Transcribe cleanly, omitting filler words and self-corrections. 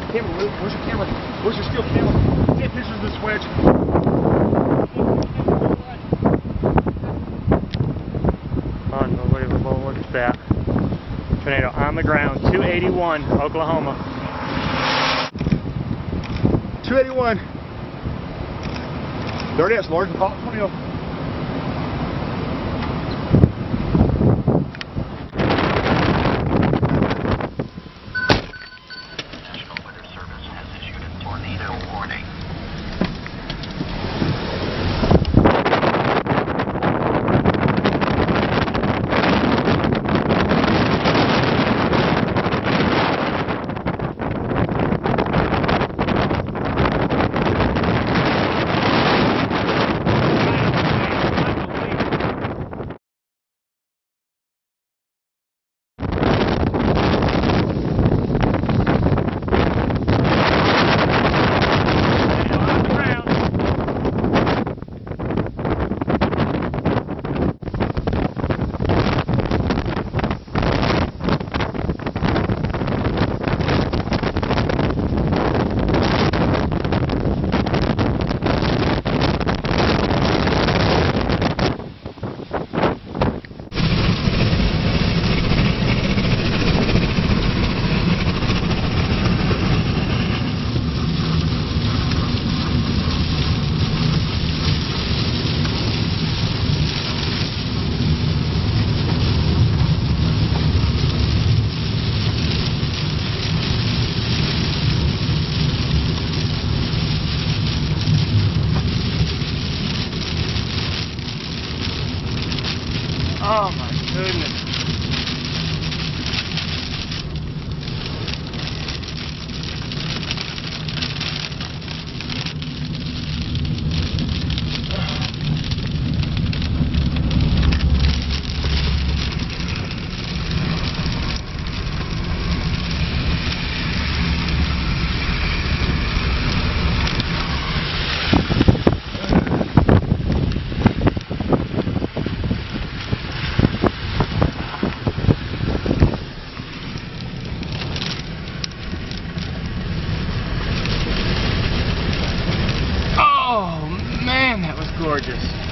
Camera, where's your camera? Where's your still camera? Take pictures of this wedge. Unbelievable, look at that. Tornado on the ground, 281, Oklahoma. 281. There it is, large and powerful tornado. National Weather Service has issued a tornado warning. Oh my goodness. Oh man, that was gorgeous.